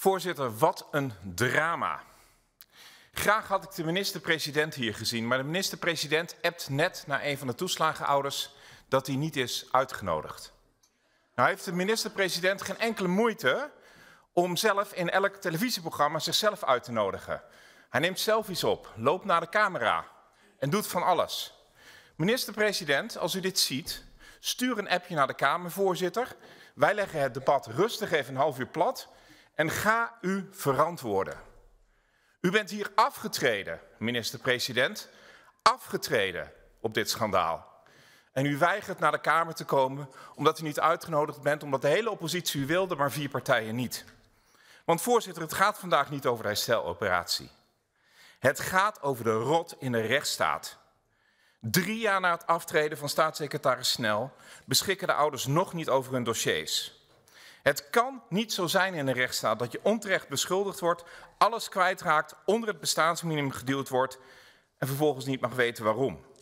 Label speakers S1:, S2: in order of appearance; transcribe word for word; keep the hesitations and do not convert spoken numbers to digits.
S1: Voorzitter, wat een drama. Graag had ik de minister-president hier gezien, maar de minister-president appt net naar een van de toeslagenouders dat hij niet is uitgenodigd. Nou heeft de minister-president geen enkele moeite om zelf in elk televisieprogramma zichzelf uit te nodigen. Hij neemt selfies op, loopt naar de camera en doet van alles. Minister-president, als u dit ziet, stuur een appje naar de Kamervoorzitter. Wij leggen het debat rustig even een half uur plat en ga u verantwoorden. U bent hier afgetreden, minister-president, afgetreden op dit schandaal. En u weigert naar de Kamer te komen omdat u niet uitgenodigd bent, omdat de hele oppositie u wilde, maar vier partijen niet. Want voorzitter, het gaat vandaag niet over de hersteloperatie. Het gaat over de rot in de rechtsstaat. Drie jaar na het aftreden van staatssecretaris Snel beschikken de ouders nog niet over hun dossiers. Het kan niet zo zijn in een rechtsstaat dat je onterecht beschuldigd wordt, alles kwijtraakt, onder het bestaansminimum geduwd wordt en vervolgens niet mag weten waarom.